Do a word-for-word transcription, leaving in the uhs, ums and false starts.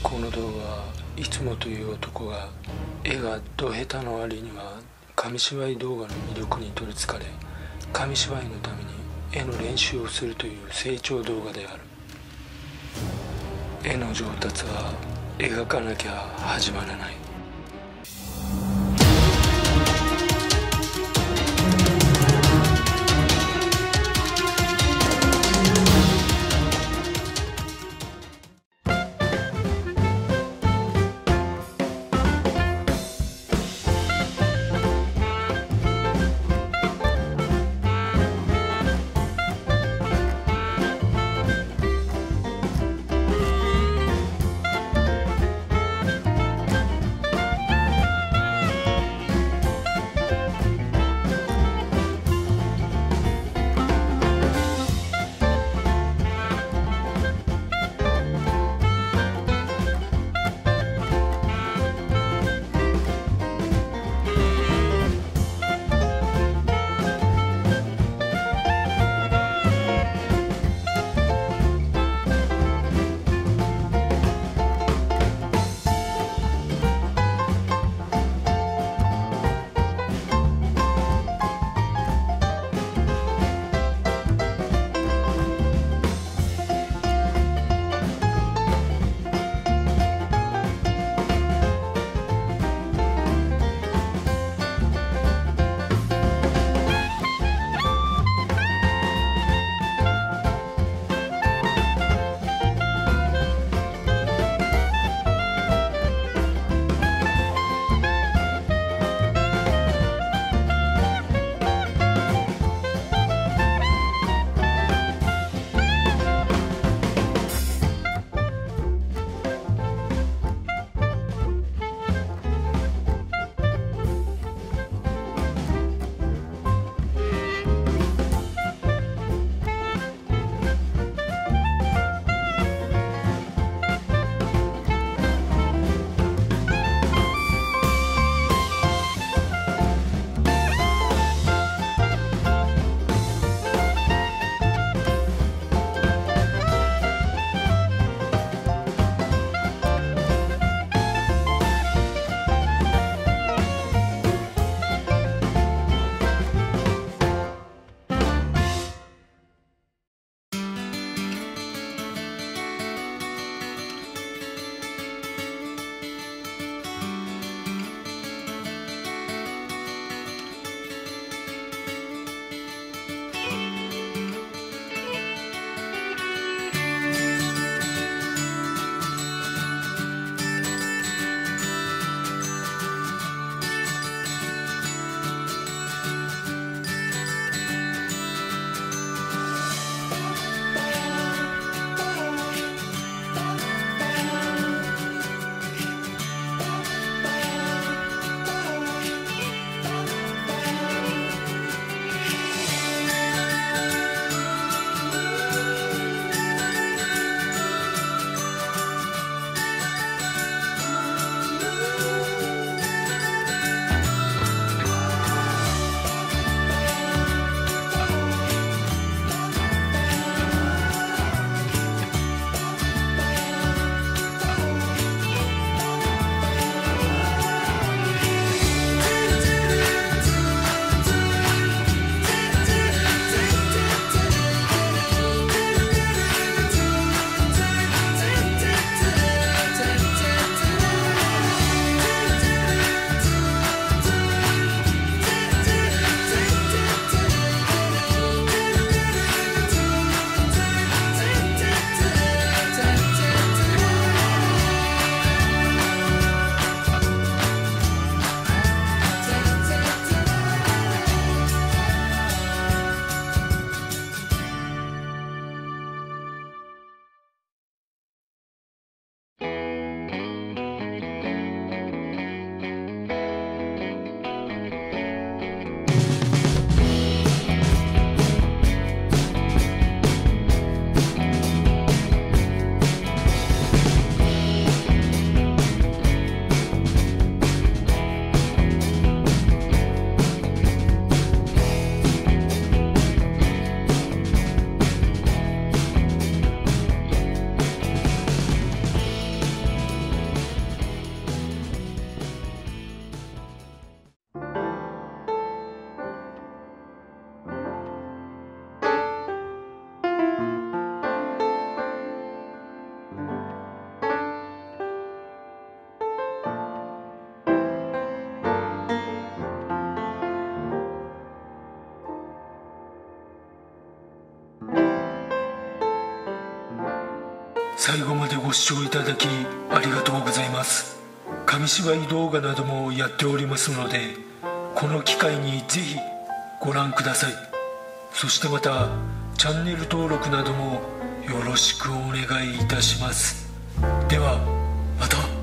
この動画はいつもという男が絵がど下手の割には紙芝居動画の魅力に取りつかれ、紙芝居のために絵の練習をするという成長動画である。絵の上達は描かなきゃ始まらない。 最後までご視聴いただきありがとうございます。紙芝居動画などもやっておりますので、この機会にぜひご覧ください。そしてまたチャンネル登録などもよろしくお願いいたします。ではまた。